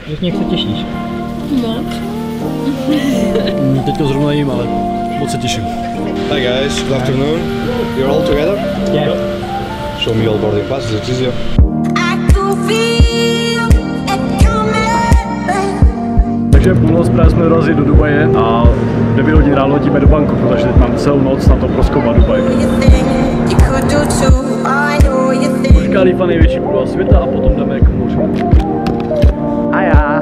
Řekni, jak se těšíš. Moc. Teď to zrovna jím, ale moc se těším. Hi guys, good afternoon. You're all together? Yeah. Show me all boarding passes, it's easier. Takže půlnoc právě jsme dorazili do Dubaje a 9 hodin ráno letíme do Bangkoku, takže teď mám celou noc na to prozkoumat Dubaj. Burj Khalifa, největší budova světa, a potom jdeme k moři. A já.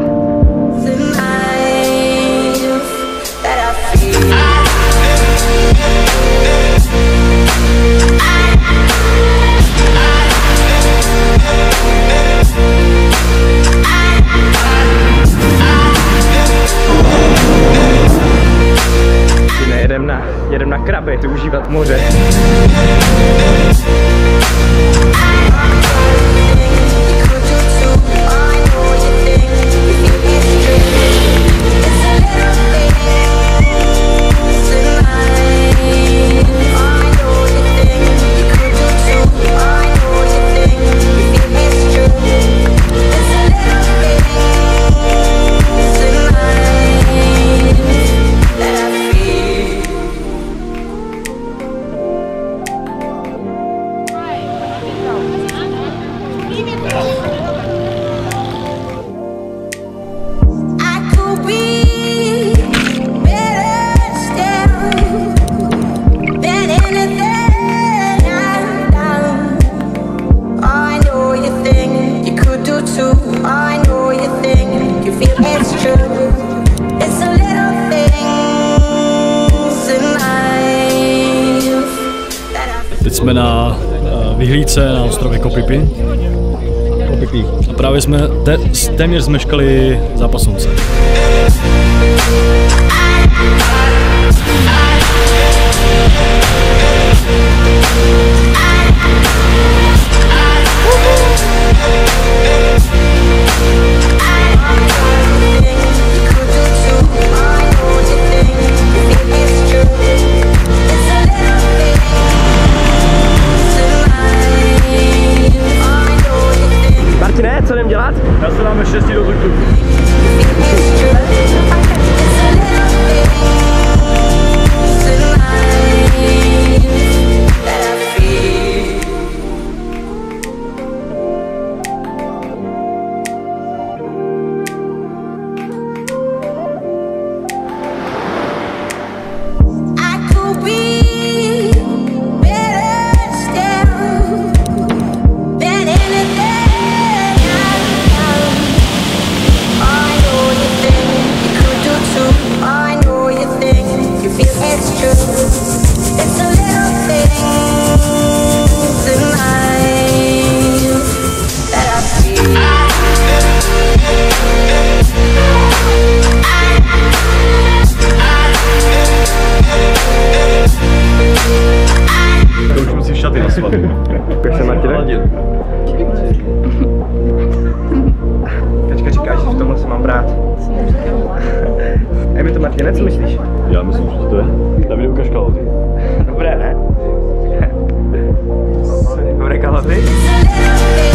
Jedem na kraby, využívat moře. Teď jsme na vyhlídce na ostrově Koh Phi Phi. A právě jsme téměř zmeškali zápas slunce. Martine, co jdem dělat? Já se dáme 6 do tuk-tuku. Doučím si šaty na svatbu. Jak se Martine? Teďka říkáš, že v tomhle se mám brát. Je mi to, Martine, co myslíš? Já myslím, že to je. Davide, ukaž kalhoty. Dobré, ne? Dobré kalhoty?